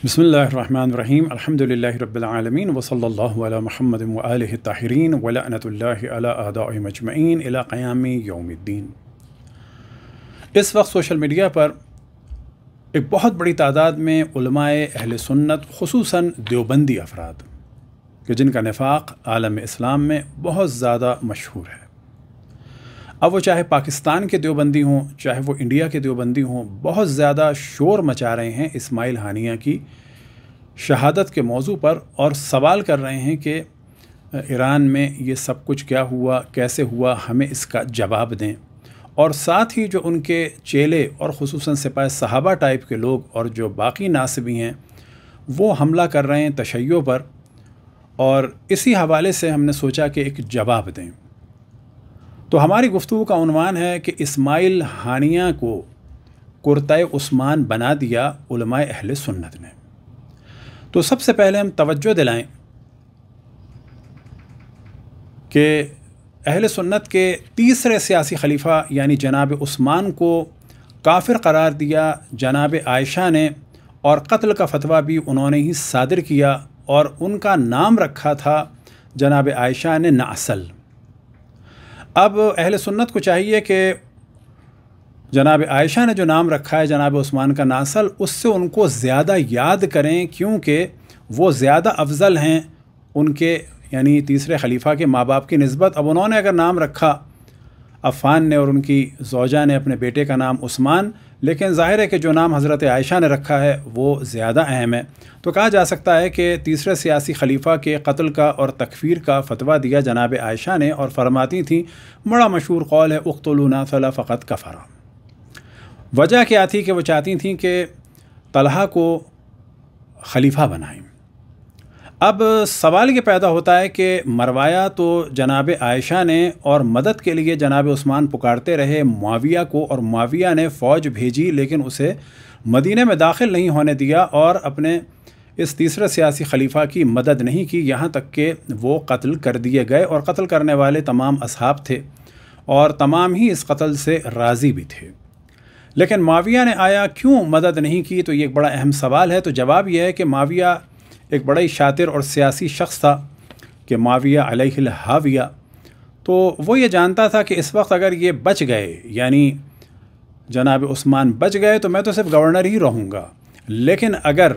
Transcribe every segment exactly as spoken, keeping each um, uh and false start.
بسم اللہ الرحمن الرحیم الحمدللہ رب العالمین وصلی اللہ علی محمد وآلہ الطاہرین ولعنۃ اللہ علی اعدائهم اجمعین الی قیام یوم الدین۔ اس وقت سوشل میڈیا پر ایک بہت بڑی تعداد میں علماء اہل سنت خصوصاً دیوبندی افراد کہ جن کا نفاق عالم اسلام میں بہت زیادہ مشہور ہے، اب وہ چاہے پاکستان کے دیوبندی ہوں چاہے وہ انڈیا کے دیوبندی ہوں، بہت زیادہ شور مچا رہے ہیں اسماعیل ہانیہ کی شہادت کے موضوع پر، اور سوال کر رہے ہیں کہ ایران میں یہ سب کچھ کیا ہوا، کیسے ہوا، ہمیں اس کا جواب دیں۔ اور ساتھ ہی جو ان کے چیلے اور خصوصاً سپاہ صحابہ ٹائپ کے لوگ اور جو باقی ناصبی ہیں وہ حملہ کر رہے ہیں تشیع پر، اور اسی حوالے سے ہم نے سوچا کہ ایک جواب دیں۔ تو ہماری گفتگو کا عنوان ہے کہ اسماعیل ہانیہ کو کرتۂ-عثمان بنا دیا علماء اہل سنت نے۔ تو سب سے پہلے ہم توجہ دلائیں کہ اہل سنت کے تیسرے سیاسی خلیفہ یعنی جناب عثمان کو کافر قرار دیا جناب عائشہ نے، اور قتل کا فتویٰ بھی انہوں نے ہی صادر کیا، اور ان کا نام رکھا تھا جناب عائشہ نے ناصل۔ اب اہل سنت کو چاہیے کہ جناب عائشہ نے جو نام رکھا ہے جناب عثمان کا ناصل، اس سے ان کو زیادہ یاد کریں، کیونکہ وہ زیادہ افضل ہیں ان کے یعنی تیسرے خلیفہ کے ماں باپ کی نسبت۔ اب انہوں نے اگر نام رکھا عفان نے اور ان کی زوجہ نے اپنے بیٹے کا نام عثمان، لیکن ظاہر ہے کہ جو نام حضرت عائشہ نے رکھا ہے وہ زیادہ اہم ہے، تو کہا جا سکتا ہے کہ تیسرے سیاسی خلیفہ کے قتل کا اور تکفیر کا فتویٰ دیا جناب عائشہ نے، اور فرماتی تھیں، بڑا مشہور قول ہے اقتلوا ناصل فقد کفر۔ وجہ کیا تھی کہ وہ چاہتی تھیں کہ طلحہ کو خلیفہ بنائیں۔ اب سوال یہ پیدا ہوتا ہے کہ مروایا تو جناب عائشہ نے، اور مدد کے لیے جناب عثمان پکارتے رہے معاویہ کو، اور معاویہ نے فوج بھیجی لیکن اسے مدینہ میں داخل نہیں ہونے دیا، اور اپنے اس تیسرے سیاسی خلیفہ کی مدد نہیں کی، یہاں تک کہ وہ قتل کر دیے گئے، اور قتل کرنے والے تمام اصحاب تھے اور تمام ہی اس قتل سے راضی بھی تھے۔ لیکن معاویہ نے آیا کیوں مدد نہیں کی؟ تو یہ ایک بڑا اہم سوال ہے۔ تو جواب یہ ہے کہ معاویہ ایک بڑا ہی شاطر اور سیاسی شخص تھا کہ معاویہ علیہ الحاویہ، تو وہ یہ جانتا تھا کہ اس وقت اگر یہ بچ گئے یعنی جناب عثمان بچ گئے تو میں تو صرف گورنر ہی رہوں گا، لیکن اگر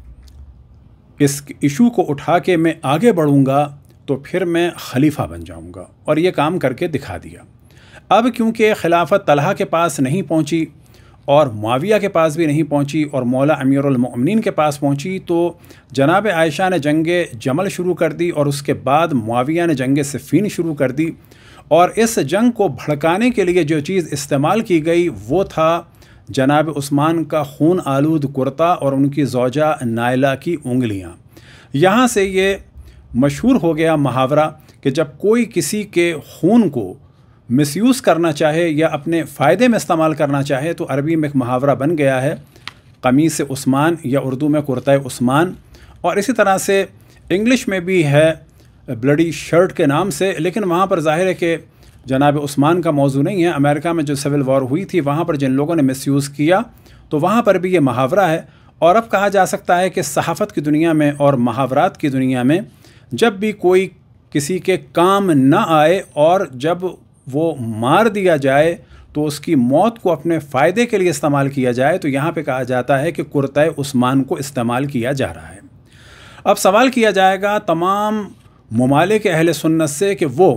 اس ایشو کو اٹھا کے میں آگے بڑھوں گا تو پھر میں خلیفہ بن جاؤں گا، اور یہ کام کر کے دکھا دیا۔ اب کیونکہ خلافت طلحہ کے پاس نہیں پہنچی اور معاویہ کے پاس بھی نہیں پہنچی اور مولا امیر المؤمنین کے پاس پہنچی، تو جناب عائشہ نے جنگ جمل شروع کر دی، اور اس کے بعد معاویہ نے جنگ صفین شروع کر دی، اور اس جنگ کو بھڑکانے کے لیے جو چیز استعمال کی گئی وہ تھا جناب عثمان کا خون آلود کرتا اور ان کی زوجہ نائلہ کی انگلیاں۔ یہاں سے یہ مشہور ہو گیا محاورہ کہ جب کوئی کسی کے خون کو مس یوز کرنا چاہے یا اپنے فائدے میں استعمال کرنا چاہے، تو عربی میں ایک محاورہ بن گیا ہے قمیص عثمان، یا اردو میں کرتۂ عثمان، اور اسی طرح سے انگلش میں بھی ہے بلڈی شرٹ کے نام سے، لیکن وہاں پر ظاہر ہے کہ جناب عثمان کا موضوع نہیں ہے۔ امریکہ میں جو سول وار ہوئی تھی وہاں پر جن لوگوں نے مس یوز کیا تو وہاں پر بھی یہ محاورہ ہے، اور اب کہا جا سکتا ہے کہ صحافت کی دنیا میں اور محاورات کی دنیا میں جب بھی کوئی کسی کے کام نہ آئے اور جب وہ مار دیا جائے تو اس کی موت کو اپنے فائدے کے لیے استعمال کیا جائے، تو یہاں پہ کہا جاتا ہے کہ کرتۂ عثمان کو استعمال کیا جا رہا ہے۔ اب سوال کیا جائے گا تمام ممالک اہل سنت سے کہ وہ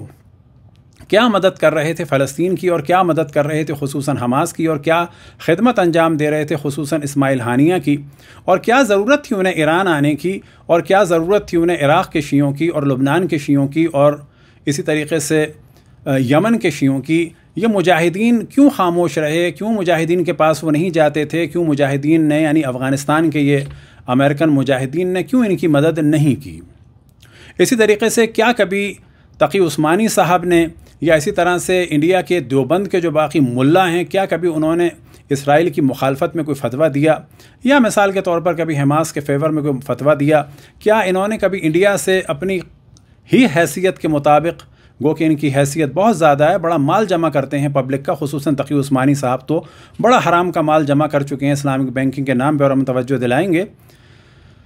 کیا مدد کر رہے تھے فلسطین کی، اور کیا مدد کر رہے تھے خصوصاً حماس کی، اور کیا خدمت انجام دے رہے تھے خصوصاً اسماعیل ہانیہ کی، اور کیا ضرورت تھی انہیں ایران آنے کی، اور کیا ضرورت تھی انہیں عراق کے شیعوں کی اور لبنان کے شیعوں کی، اور اسی طریقے سے یمن کے شیعوں کی۔ یہ مجاہدین کیوں خاموش رہے؟ کیوں مجاہدین کے پاس وہ نہیں جاتے تھے؟ کیوں مجاہدین نے یعنی افغانستان کے یہ امریکن مجاہدین نے کیوں ان کی مدد نہیں کی؟ اسی طریقے سے کیا کبھی تقی عثمانی صاحب نے یا اسی طرح سے انڈیا کے دیوبند کے جو باقی ملا ہیں، کیا کبھی انہوں نے اسرائیل کی مخالفت میں کوئی فتویٰ دیا، یا مثال کے طور پر کبھی حماس کے فیور میں کوئی فتویٰ دیا؟ کیا انہوں نے کبھی انڈیا سے اپنی ہی حیثیت کے مطابق، گو کہ ان کی حیثیت بہت زیادہ ہے، بڑا مال جمع کرتے ہیں پبلک کا، خصوصاً تقی عثمانی صاحب تو بڑا حرام کا مال جمع کر چکے ہیں اسلامک بینکنگ کے نام پہ، اور ہم توجہ دلائیں گے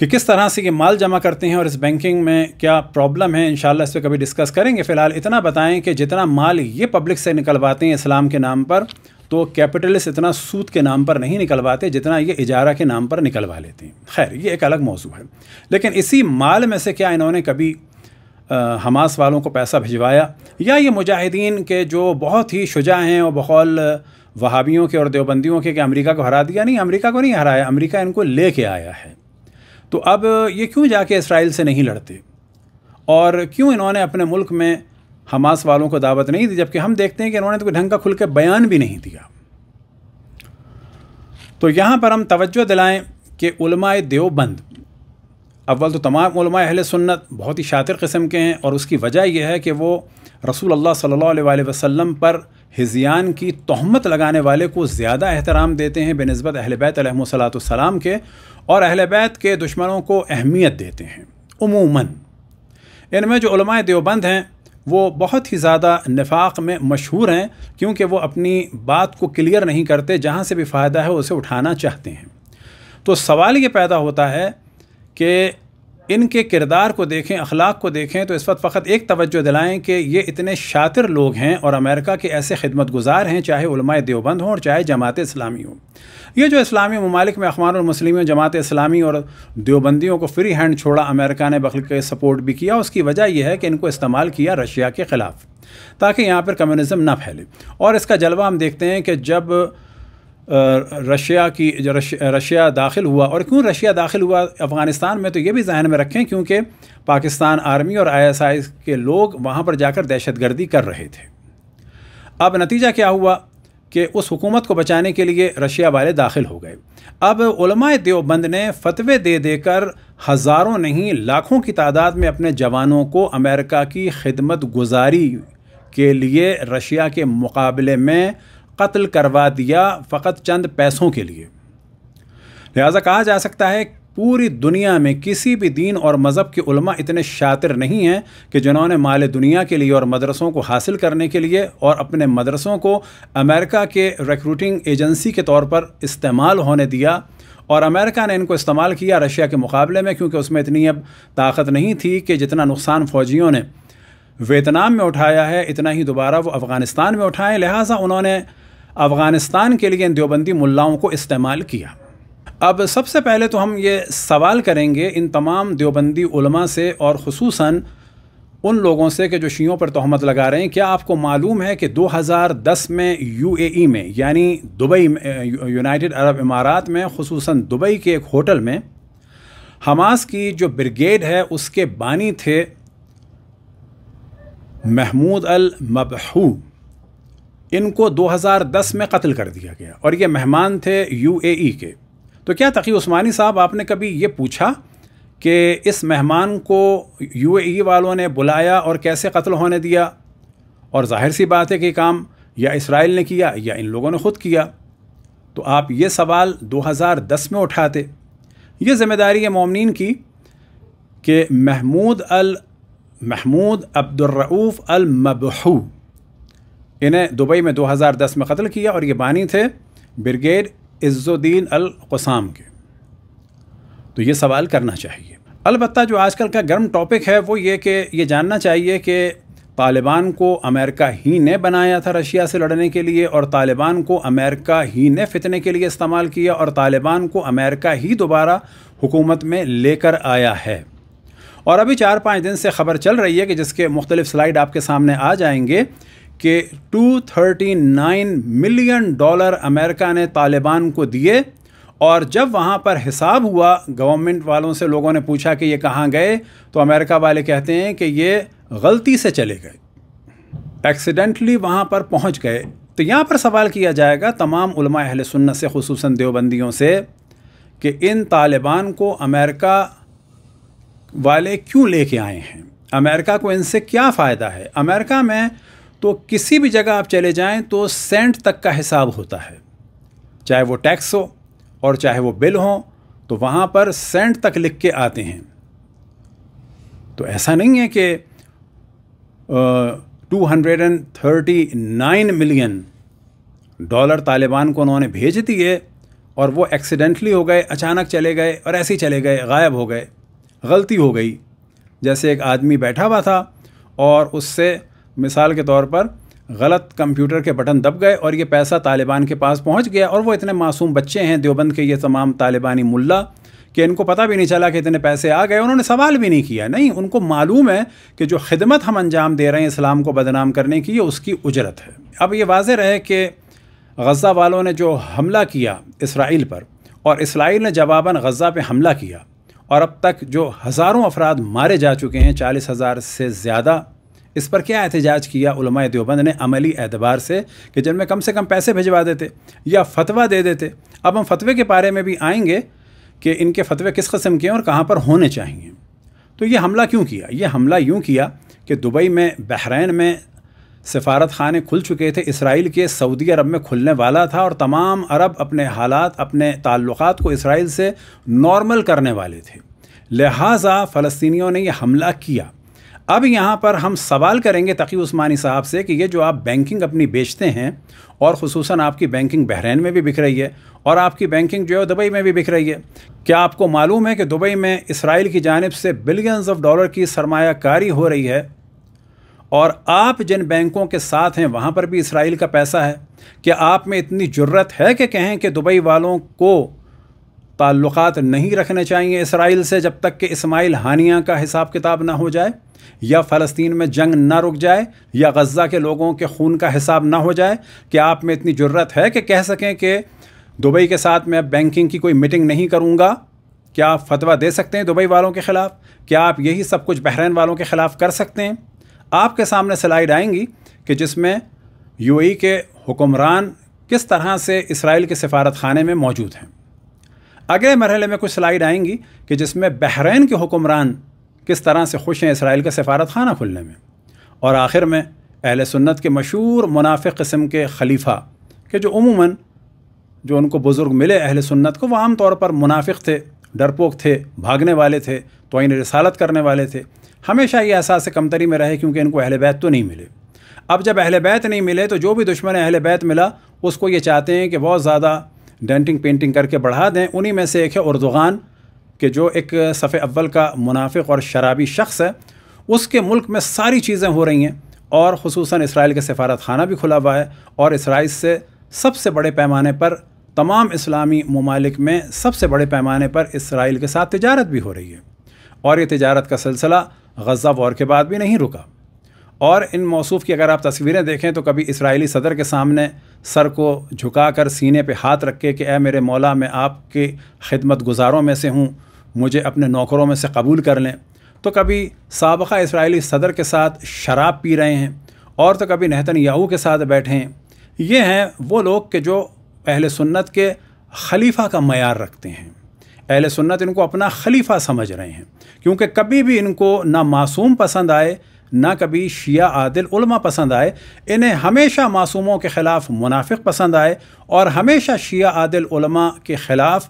کہ کس طرح سے یہ مال جمع کرتے ہیں اور اس بینکنگ میں کیا پرابلم ہے، انشاءاللہ اس پہ کبھی ڈسکس کریں گے۔ فی الحال اتنا بتائیں کہ جتنا مال یہ پبلک سے نکلواتے ہیں اسلام کے نام پر، تو کیپٹلسٹ اتنا سود کے نام پر نہیں نکلواتے جتنا یہ اجارہ کے نام پر نکلوا لیتے ہیں۔ خیر، یہ ایک الگ موضوع ہے، لیکن اسی مال میں سے کیا انہوں نے کبھی حماس والوں کو پیسہ بھجوایا، یا یہ مجاہدین کے جو بہت ہی شجاع ہیں اور بقول وہابیوں کے اور دیوبندیوں کے کہ امریکہ کو ہرا دیا؟ نہیں، امریکہ کو نہیں ہرایا، امریکہ ان کو لے کے آیا ہے۔ تو اب یہ کیوں جا کے اسرائیل سے نہیں لڑتے، اور کیوں انہوں نے اپنے ملک میں حماس والوں کو دعوت نہیں دی، جبکہ ہم دیکھتے ہیں کہ انہوں نے تو کوئی ڈھنگ کا کھل کے بیان بھی نہیں دیا۔ تو یہاں پر ہم توجہ دلائیں کہ علماء دیوبند، اول تو تمام علماء اہل سنت بہت ہی شاطر قسم کے ہیں، اور اس کی وجہ یہ ہے کہ وہ رسول اللہ صلی اللہ علیہ وآلہ وسلم پر ہذیان کی تہمت لگانے والے کو زیادہ احترام دیتے ہیں بنسبت اہل بیت علیہم الصلاۃ والسلام کے، اور اہل بیت کے دشمنوں کو اہمیت دیتے ہیں عموماً۔ ان میں جو علماء دیوبند ہیں وہ بہت ہی زیادہ نفاق میں مشہور ہیں، کیونکہ وہ اپنی بات کو کلیئر نہیں کرتے، جہاں سے بھی فائدہ ہے اسے اٹھانا چاہتے ہیں۔ تو سوال یہ پیدا ہوتا ہے کہ ان کے کردار کو دیکھیں، اخلاق کو دیکھیں، تو اس وقت فقط ایک توجہ دلائیں کہ یہ اتنے شاطر لوگ ہیں اور امریکہ کے ایسے خدمت گزار ہیں، چاہے علماء دیوبند ہوں اور چاہے جماعت اسلامی ہوں۔ یہ جو اسلامی ممالک میں اخوان المسلمین، جماعت اسلامی اور دیوبندیوں کو فری ہینڈ چھوڑا، امریکہ نے بلکہ سپورٹ بھی کیا، اس کی وجہ یہ ہے کہ ان کو استعمال کیا رشیا کے خلاف، تاکہ یہاں پر کمیونزم نہ پھیلے۔ اور اس کا جلوہ ہم دیکھتے ہیں کہ جب رشیا کی رشیا داخل ہوا، اور کیوں رشیا داخل ہوا افغانستان میں، تو یہ بھی ذہن میں رکھیں کیونکہ پاکستان آرمی اور آئی ایس آئی کے لوگ وہاں پر جا کر دہشت گردی کر رہے تھے۔ اب نتیجہ کیا ہوا کہ اس حکومت کو بچانے کے لیے رشیا والے داخل ہو گئے۔ اب علماء دیوبند نے فتوے دے دے کر ہزاروں نہیں لاکھوں کی تعداد میں اپنے جوانوں کو امریکہ کی خدمت گزاری کے لیے رشیا کے مقابلے میں قتل کروا دیا، فقط چند پیسوں کے لیے۔ لہذا کہا جا سکتا ہے پوری دنیا میں کسی بھی دین اور مذہب کے علماء اتنے شاطر نہیں ہیں کہ جنہوں نے مال دنیا کے لیے اور مدرسوں کو حاصل کرنے کے لیے اور اپنے مدرسوں کو امریکہ کے ریکروٹنگ ایجنسی کے طور پر استعمال ہونے دیا، اور امریکہ نے ان کو استعمال کیا رشیا کے مقابلے میں، کیونکہ اس میں اتنی اب طاقت نہیں تھی کہ جتنا نقصان فوجیوں نے ویتنام میں اٹھایا ہے اتنا ہی دوبارہ وہ افغانستان میں اٹھائیں۔ لہٰذا انہوں نے افغانستان کے لیے ان دیوبندی ملاؤں کو استعمال کیا۔ اب سب سے پہلے تو ہم یہ سوال کریں گے ان تمام دیوبندی علماء سے، اور خصوصاً ان لوگوں سے کہ جو شیعوں پر تہمت لگا رہے ہیں، کیا آپ کو معلوم ہے کہ دو ہزار دس میں یو اے ای میں، یعنی دبئی میں، یونائٹڈ عرب امارات میں، خصوصاً دبئی کے ایک ہوٹل میں حماس کی جو بریگیڈ ہے اس کے بانی تھے محمود المبحو، ان کو دو ہزار دس میں قتل کر دیا گیا، اور یہ مہمان تھے یو اے ای کے۔ تو کیا تقی عثمانی صاحب، آپ نے کبھی یہ پوچھا کہ اس مہمان کو یو اے ای والوں نے بلایا اور کیسے قتل ہونے دیا؟ اور ظاہر سی بات ہے کہ یہ کام یا اسرائیل نے کیا یا ان لوگوں نے خود کیا۔ تو آپ یہ سوال دو ہزار دس میں اٹھاتے۔ یہ ذمہ داری ہے مومنین کی کہ محمود ال محمود عبد الرؤوف المبحو، انہیں دبئی میں دو ہزار دس میں قتل کیا، اور یہ بانی تھے بریگیڈ عز الدین القسام کے۔ تو یہ سوال کرنا چاہیے۔ البتہ جو آج کل کا گرم ٹاپک ہے وہ یہ کہ یہ جاننا چاہیے کہ طالبان کو امریکہ ہی نے بنایا تھا رشیا سے لڑنے کے لیے، اور طالبان کو امریکہ ہی نے فتنے کے لیے استعمال کیا، اور طالبان کو امریکہ ہی دوبارہ حکومت میں لے کر آیا ہے۔ اور ابھی چار پانچ دن سے خبر چل رہی ہے کہ جس کے مختلف سلائیڈ آپ کے سامنے آ جائیں گے کہ دو سو انتیس ملین ڈالر امریکہ نے طالبان کو دیے، اور جب وہاں پر حساب ہوا گورنمنٹ والوں سے، لوگوں نے پوچھا کہ یہ کہاں گئے، تو امریکہ والے کہتے ہیں کہ یہ غلطی سے چلے گئے، ایکسیڈنٹلی وہاں پر پہنچ گئے۔ تو یہاں پر سوال کیا جائے گا تمام علماء اہل سنت سے، خصوصاً دیوبندیوں سے، کہ ان طالبان کو امریکہ والے کیوں لے کے آئے ہیں؟ امریکہ کو ان سے کیا فائدہ ہے؟ امریکہ میں تو کسی بھی جگہ آپ چلے جائیں تو سینٹ تک کا حساب ہوتا ہے، چاہے وہ ٹیکس ہو اور چاہے وہ بل ہوں، تو وہاں پر سینٹ تک لکھ کے آتے ہیں۔ تو ایسا نہیں ہے کہ two hundred and thirty nine million dollar Taliban کو انہوں نے بھیج دیے اور وہ ایکسیڈنٹلی ہو گئے, اچانک چلے گئے اور ایسے ہی چلے گئے, غائب ہو گئے, غلطی ہو گئی. جیسے ایک آدمی بیٹھا ہوا تھا اور اس سے مثال کے طور پر غلط کمپیوٹر کے بٹن دب گئے اور یہ پیسہ طالبان کے پاس پہنچ گیا, اور وہ اتنے معصوم بچے ہیں دیوبند کے یہ تمام طالبانی ملا کہ ان کو پتہ بھی نہیں چلا کہ اتنے پیسے آ گئے, انہوں نے سوال بھی نہیں کیا. نہیں, ان کو معلوم ہے کہ جو خدمت ہم انجام دے رہے ہیں اسلام کو بدنام کرنے کی, یہ اس کی اجرت ہے. اب یہ واضح رہے کہ غزہ والوں نے جو حملہ کیا اسرائیل پر, اور اسرائیل نے جواباً غزہ پہ حملہ کیا, اور اب تک جو ہزاروں افراد مارے جا چکے ہیں, چالیس ہزار سے زیادہ, اس پر کیا احتجاج کیا علماء دیوبند نے عملی اعتبار سے, کہ جن میں کم سے کم پیسے بھجوا دیتے یا فتویٰ دے دیتے. اب ہم فتوے کے بارے میں بھی آئیں گے کہ ان کے فتوے کس قسم کے ہیں اور کہاں پر ہونے چاہیے. تو یہ حملہ کیوں کیا؟ یہ حملہ یوں کیا کہ دبئی میں, بحرین میں سفارت خانے کھل چکے تھے اسرائیل کے, سعودی عرب میں کھلنے والا تھا, اور تمام عرب اپنے حالات, اپنے تعلقات کو اسرائیل سے نارمل کرنے والے تھے. لہٰذا فلسطینیوں نے یہ حملہ کیا. اب یہاں پر ہم سوال کریں گے تقی عثمانی صاحب سے کہ یہ جو آپ بینکنگ اپنی بیچتے ہیں, اور خصوصاً آپ کی بینکنگ بحرین میں بھی بک رہی ہے اور آپ کی بینکنگ جو ہے دبئی میں بھی بک رہی ہے, کیا آپ کو معلوم ہے کہ دبئی میں اسرائیل کی جانب سے بلینز آف ڈالر کی سرمایہ کاری ہو رہی ہے, اور آپ جن بینکوں کے ساتھ ہیں وہاں پر بھی اسرائیل کا پیسہ ہے؟ کیا آپ میں اتنی جرت ہے کہ کہیں کہ دبئی والوں کو تعلقات نہیں رکھنے چاہیے اسرائیل سے جب تک کہ اسماعیل ہانیہ کا حساب کتاب نہ ہو جائے, یا فلسطین میں جنگ نہ رک جائے, یا غزہ کے لوگوں کے خون کا حساب نہ ہو جائے؟ کیا آپ میں اتنی جرت ہے کہ کہہ سکیں کہ دبئی کے ساتھ میں اب بینکنگ کی کوئی میٹنگ نہیں کروں گا؟ کیا آپ فتویٰ دے سکتے ہیں دبئی والوں کے خلاف؟ کیا آپ یہی سب کچھ بحرین والوں کے خلاف کر سکتے ہیں؟ آپ کے سامنے سلائیڈ آئیں گی کہ جس میں یو اے ای کے حکمران کس طرح سے اسرائیل کے سفارت خانے میں موجود ہیں. اگلے مرحلے میں کچھ سلائیڈ آئیں گی کہ جس میں بحرین کے حکمران کس طرح سے خوش ہیں اسرائیل کا سفارت خانہ کھلنے میں. اور آخر میں اہل سنت کے مشہور منافق قسم کے خلیفہ, کہ جو عموماً جو ان کو بزرگ ملے اہل سنت کو, وہ عام طور پر منافق تھے, ڈرپوک تھے, بھاگنے والے تھے, توہین رسالت کرنے والے تھے. ہمیشہ یہ احساس کمتری میں رہے کیونکہ ان کو اہل بیت تو نہیں ملے. اب جب اہل بیت نہیں ملے تو جو بھی دشمن اہل بیت ملا اس کو یہ چاہتے ہیں کہ بہت زیادہ ڈینٹنگ پینٹنگ کر کے بڑھا دیں. انہی میں سے ایک ہے اردوغان, کہ جو ایک صف اول کا منافق اور شرابی شخص ہے. اس کے ملک میں ساری چیزیں ہو رہی ہیں, اور خصوصاً اسرائیل کا سفارت خانہ بھی کھلا ہوا ہے, اور اسرائیل سے سب سے بڑے پیمانے پر, تمام اسلامی ممالک میں سب سے بڑے پیمانے پر اسرائیل کے ساتھ تجارت بھی ہو رہی ہے. اور یہ تجارت کا سلسلہ غزہ وار کے بعد بھی نہیں رکا. اور ان موصوف کی اگر آپ تصویریں دیکھیں تو کبھی اسرائیلی صدر کے سامنے سر کو جھکا کر سینے پہ ہاتھ رکھ کے کہ اے میرے مولا, میں آپ کے خدمت گزاروں میں سے ہوں, مجھے اپنے نوکروں میں سے قبول کر لیں. تو کبھی سابقہ اسرائیلی صدر کے ساتھ شراب پی رہے ہیں, اور تو کبھی نہتن یاہو کے ساتھ بیٹھے ہیں. یہ ہیں وہ لوگ کہ جو اہل سنت کے خلیفہ کا معیار رکھتے ہیں. اہل سنت ان کو اپنا خلیفہ سمجھ رہے ہیں, کیونکہ کبھی بھی ان کو نہ معصوم پسند آئے, نہ کبھی شیعہ عادل علماء پسند آئے. انہیں ہمیشہ معصوموں کے خلاف منافق پسند آئے, اور ہمیشہ شیعہ عادل علماء کے خلاف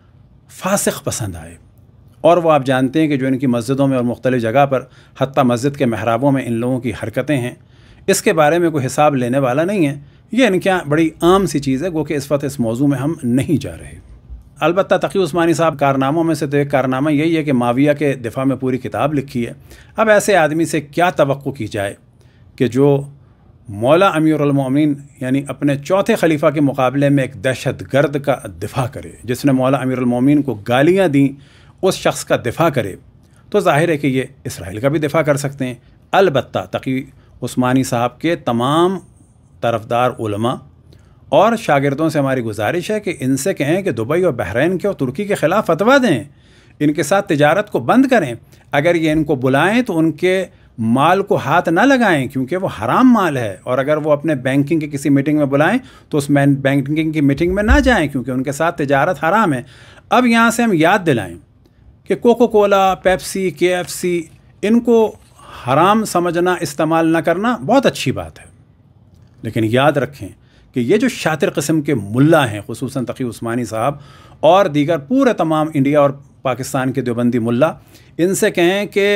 فاسق پسند آئے. اور وہ آپ جانتے ہیں کہ جو ان کی مسجدوں میں اور مختلف جگہ پر, حتیٰ مسجد کے محرابوں میں ان لوگوں کی حرکتیں ہیں, اس کے بارے میں کوئی حساب لینے والا نہیں ہے. یہ ان کے یہاں بڑی عام سی چیز ہے, گو کہ اس وقت اس موضوع میں ہم نہیں جا رہے. البتہ تقی عثمانی صاحب کارناموں میں سے تو ایک کارنامہ یہی ہے کہ معاویہ کے دفاع میں پوری کتاب لکھی ہے. اب ایسے آدمی سے کیا توقع کی جائے کہ جو مولا امیر المومنین یعنی اپنے چوتھے خلیفہ کے مقابلے میں ایک دہشت گرد کا دفاع کرے, جس نے مولا امیر المومنین کو گالیاں دیں, اس شخص کا دفاع کرے. تو ظاہر ہے کہ یہ اسرائیل کا بھی دفاع کر سکتے ہیں. البتہ تقی عثمانی صاحب کے تمام طرفدار علماء اور شاگردوں سے ہماری گزارش ہے کہ ان سے کہیں کہ دبئی اور بحرین کے اور ترکی کے خلاف فتویٰ دیں, ان کے ساتھ تجارت کو بند کریں. اگر یہ ان کو بلائیں تو ان کے مال کو ہاتھ نہ لگائیں, کیونکہ وہ حرام مال ہے. اور اگر وہ اپنے بینکنگ کی کسی میٹنگ میں بلائیں تو اس بینکنگ کی میٹنگ میں نہ جائیں, کیونکہ ان کے ساتھ تجارت حرام ہے. اب یہاں سے ہم یاد دلائیں کہ Coca Cola, Pepsi, K F C, ان کو حرام سمجھنا, استعمال نہ کرنا بہت اچھی بات ہے, لیکن یاد رکھیں کہ یہ جو شاطر قسم کے ملا ہیں, خصوصاً تقی عثمانی صاحب اور دیگر پورے تمام انڈیا اور پاکستان کے دیوبندی ملا, ان سے کہیں کہ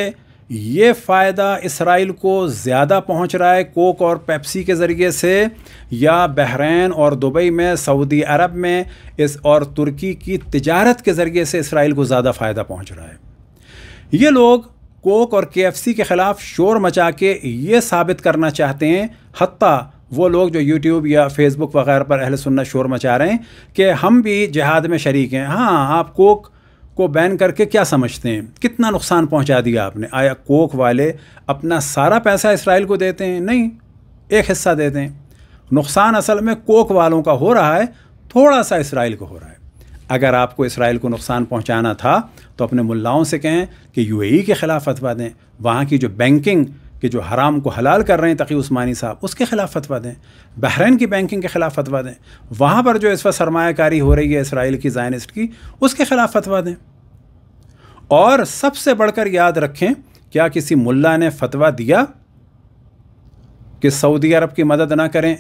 یہ فائدہ اسرائیل کو زیادہ پہنچ رہا ہے کوک اور پیپسی کے ذریعے سے یا بحرین اور دبئی میں سعودی عرب میں اس اور ترکی کی تجارت کے ذریعے سے اسرائیل کو زیادہ فائدہ پہنچ رہا ہے؟ یہ لوگ کوک اور کے ایف سی کے خلاف شور مچا کے یہ ثابت کرنا چاہتے ہیں، حتیٰ وہ لوگ جو یوٹیوب یا فیس بک وغیرہ پر اہل سنت شور مچا رہے ہیں کہ ہم بھی جہاد میں شریک ہیں۔ ہاں، آپ کوک کو بین کر کے کیا سمجھتے ہیں؟ کتنا نقصان پہنچا دیا آپ نے؟ آیا کوک والے اپنا سارا پیسہ اسرائیل کو دیتے ہیں؟ نہیں، ایک حصہ دیتے ہیں۔ نقصان اصل میں کوک والوں کا ہو رہا ہے، تھوڑا سا اسرائیل کو ہو رہا ہے۔ اگر آپ کو اسرائیل کو نقصان پہنچانا تھا تو اپنے ملاؤں سے کہیں کہ یو اے ای کے خلاف فتویٰ دیں، وہاں کی جو بینکنگ کہ جو حرام کو حلال کر رہے ہیں تقی عثمانی صاحب، اس کے خلاف فتویٰ دیں، بحرین کی بینکنگ کے خلاف فتویٰ دیں، وہاں پر جو اس وقت سرمایہ کاری ہو رہی ہے اسرائیل کی زائنسٹ کی، اس کے خلاف فتویٰ دیں۔ اور سب سے بڑھ کر یاد رکھیں، کیا کسی ملا نے فتویٰ دیا کہ سعودی عرب کی مدد نہ کریں؟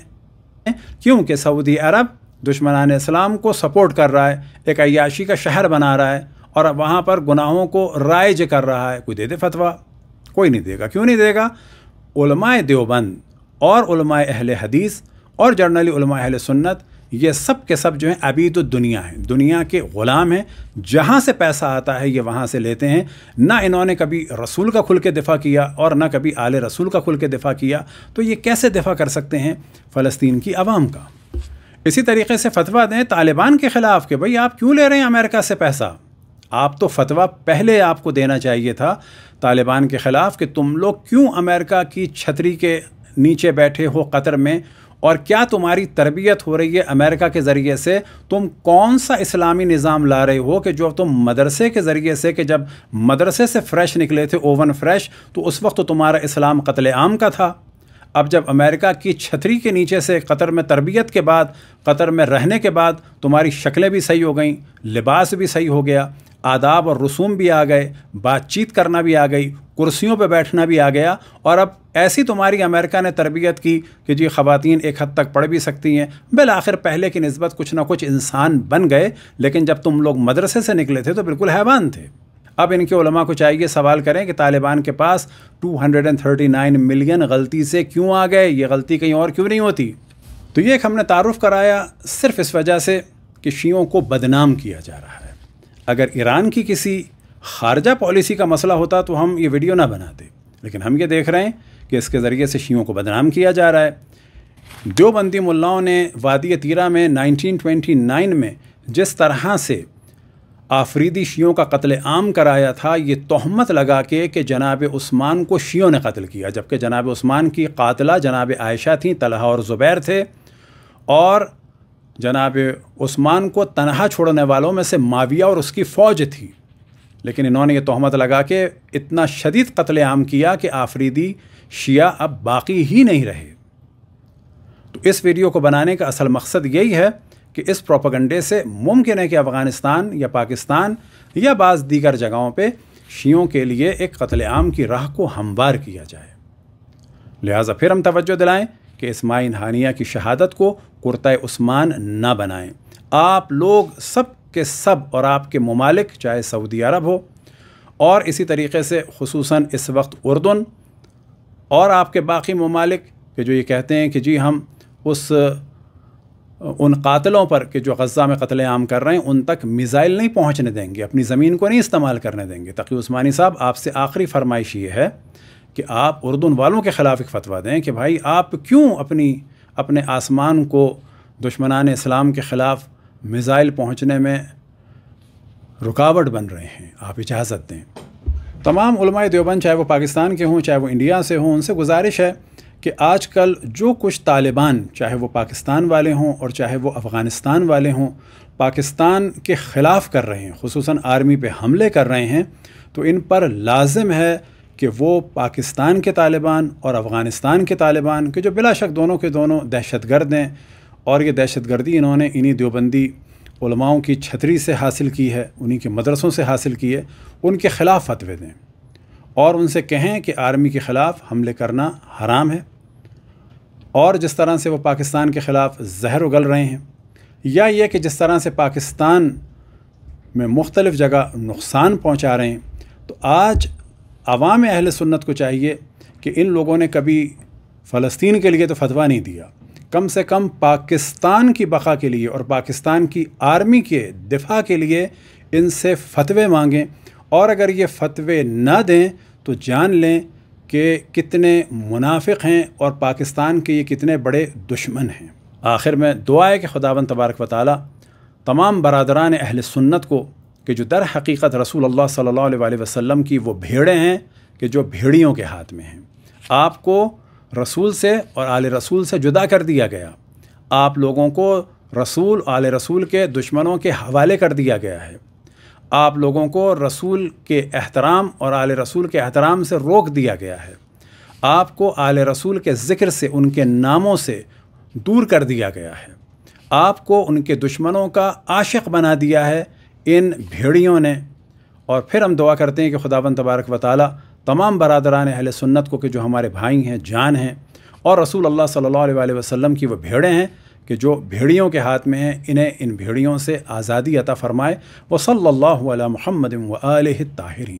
کیونکہ سعودی عرب دشمنان اسلام کو سپورٹ کر رہا ہے، ایک عیاشی کا شہر بنا رہا ہے اور وہاں پر گناہوں کو رائج کر رہا ہے۔ کوئی دے دے فتویٰ؟ کوئی نہیں دے گا۔ کیوں نہیں دے گا؟ علماء دیوبند اور علماء اہل حدیث اور جرنلی علماء اہل سنت، یہ سب کے سب جو ہیں عبید الدنیا ہیں، دنیا کے غلام ہیں۔ جہاں سے پیسہ آتا ہے یہ وہاں سے لیتے ہیں۔ نہ انہوں نے کبھی رسول کا کھل کے دفاع کیا اور نہ کبھی آل رسول کا کھل کے دفاع کیا، تو یہ کیسے دفاع کر سکتے ہیں فلسطین کی عوام کا؟ اسی طریقے سے فتویٰ دیں طالبان کے خلاف کہ بھئی آپ کیوں لے رہے ہیں امریکہ سے پیسہ؟ آپ تو فتویٰ پہلے آپ کو دینا چاہیے تھا طالبان کے خلاف کہ تم لوگ کیوں امریکہ کی چھتری کے نیچے بیٹھے ہو قطر میں، اور کیا تمہاری تربیت ہو رہی ہے امریکہ کے ذریعے سے؟ تم کون سا اسلامی نظام لا رہے ہو کہ جو تم مدرسے کے ذریعے سے، کہ جب مدرسے سے فریش نکلے تھے اوون فریش، تو اس وقت تو تمہارا اسلام قتل عام کا تھا۔ اب جب امریکہ کی چھتری کے نیچے سے قطر میں تربیت کے بعد، قطر میں رہنے کے بعد تمہاری شکلیں بھی صحیح ہو گئیں، لباس بھی صحیح ہو گیا، آداب اور رسوم بھی آ گئے، بات چیت کرنا بھی آ گئی، کرسیوں پہ بیٹھنا بھی آ گیا، اور اب ایسی تمہاری امریکہ نے تربیت کی کہ جی خواتین ایک حد تک پڑھ بھی سکتی ہیں، بالآخر پہلے کی نسبت کچھ نہ کچھ انسان بن گئے، لیکن جب تم لوگ مدرسے سے نکلے تھے تو بالکل حیوان تھے۔ اب ان کے علماء کو چاہیے سوال کریں کہ طالبان کے پاس دو سو تینتیس ملین غلطی سے کیوں آ گئے؟ یہ غلطی کہیں اور کیوں نہیں ہوتی؟ تو یہ ایک ہم نے تعارف کرایا صرف اس وجہ سے کہ شیعوں کو بدنام کیا جا رہا ہے۔ اگر ایران کی کسی خارجہ پالیسی کا مسئلہ ہوتا تو ہم یہ ویڈیو نہ بناتے، لیکن ہم یہ دیکھ رہے ہیں کہ اس کے ذریعے سے شیعوں کو بدنام کیا جا رہا ہے۔ دیوبندی ملاؤں نے وادی تیرہ میں نائنٹین ٹوینٹی نائن میں جس طرح سے آفریدی شیعوں کا قتل عام کرایا تھا، یہ تہمت لگا کے کہ جناب عثمان کو شیعوں نے قتل کیا، جبکہ جناب عثمان کی قاتلہ جناب عائشہ تھیں، طلحہ اور زبیر تھے، اور جناب عثمان کو تنہا چھوڑنے والوں میں سے معاویہ اور اس کی فوج تھی، لیکن انہوں نے یہ تہمت لگا کے اتنا شدید قتل عام کیا کہ آفریدی شیعہ اب باقی ہی نہیں رہے۔ تو اس ویڈیو کو بنانے کا اصل مقصد یہی ہے کہ اس پروپیگنڈے سے ممکن ہے کہ افغانستان یا پاکستان یا بعض دیگر جگہوں پہ شیعوں کے لیے ایک قتل عام کی راہ کو ہموار کیا جائے۔ لہٰذا پھر ہم توجہ دلائیں کہ اسماعیل ہانیہ کی شہادت کو کرتا-عثمان نہ بنائیں۔ آپ لوگ سب کے سب اور آپ کے ممالک، چاہے سعودی عرب ہو اور اسی طریقے سے خصوصاً اس وقت اردن اور آپ کے باقی ممالک کہ جو یہ کہتے ہیں کہ جی ہم اس ان قاتلوں پر کہ جو غزہ میں قتل عام کر رہے ہیں ان تک میزائل نہیں پہنچنے دیں گے، اپنی زمین کو نہیں استعمال کرنے دیں گے۔ تقی عثمانی صاحب، آپ سے آخری فرمائش یہ ہے کہ آپ اردن والوں کے خلاف ایک فتویٰ دیں کہ بھائی آپ کیوں اپنی اپنے آسمان کو دشمنان اسلام کے خلاف میزائل پہنچنے میں رکاوٹ بن رہے ہیں، آپ اجازت دیں۔ تمام علماء دیوبند، چاہے وہ پاکستان کے ہوں چاہے وہ انڈیا سے ہوں، ان سے گزارش ہے کہ آج کل جو کچھ طالبان، چاہے وہ پاکستان والے ہوں اور چاہے وہ افغانستان والے ہوں، پاکستان کے خلاف کر رہے ہیں، خصوصاً آرمی پہ حملے کر رہے ہیں، تو ان پر لازم ہے کہ وہ پاکستان کے طالبان اور افغانستان کے طالبان کہ جو بلا شک دونوں کے دونوں دہشت گرد ہیں، اور یہ دہشت گردی انہوں نے انہی دیوبندی علماؤں کی چھتری سے حاصل کی ہے، انہی کے مدرسوں سے حاصل کی ہے، ان کے خلاف فتوے دیں اور ان سے کہیں کہ آرمی کے خلاف حملے کرنا حرام ہے، اور جس طرح سے وہ پاکستان کے خلاف زہر اگل رہے ہیں، یا یہ کہ جس طرح سے پاکستان میں مختلف جگہ نقصان پہنچا رہے ہیں، تو آج عوام اہل سنت کو چاہیے کہ ان لوگوں نے کبھی فلسطین کے لیے تو فتویٰ نہیں دیا، کم سے کم پاکستان کی بقا کے لیے اور پاکستان کی آرمی کے دفاع کے لیے ان سے فتوے مانگیں، اور اگر یہ فتوے نہ دیں تو جان لیں کہ کتنے منافق ہیں اور پاکستان کے یہ کتنے بڑے دشمن ہیں۔ آخر میں دعا ہے کہ خداوند تبارک و تعالی تمام برادران اہل سنت کو، کہ جو در حقیقت رسول اللہ صلی اللہ علیہ وآلہ وسلم کی وہ بھیڑیں ہیں کہ جو بھیڑیوں کے ہاتھ میں ہیں، آپ کو رسول سے اور آل رسول سے جدا کر دیا گیا، آپ لوگوں کو رسول آل رسول کے دشمنوں کے حوالے کر دیا گیا ہے، آپ لوگوں کو رسول کے احترام اور آل رسول کے احترام سے روک دیا گیا ہے، آپ کو آل رسول کے ذکر سے، ان کے ناموں سے دور کر دیا گیا ہے، آپ کو ان کے دشمنوں کا عاشق بنا دیا ہے ان بھیڑیوں نے۔ اور پھر ہم دعا کرتے ہیں کہ خداوند تبارک و تعالی تمام برادران اہل سنت کو، کہ جو ہمارے بھائی ہیں، جان ہیں، اور رسول اللہ صلی اللہ علیہ وآلہ وسلم کی وہ بھیڑیں ہیں کہ جو بھیڑیوں کے ہاتھ میں ہیں، انہیں ان بھیڑیوں سے آزادی عطا فرمائے۔ وصلی اللہ علی محمد و آلہ الطاہرین۔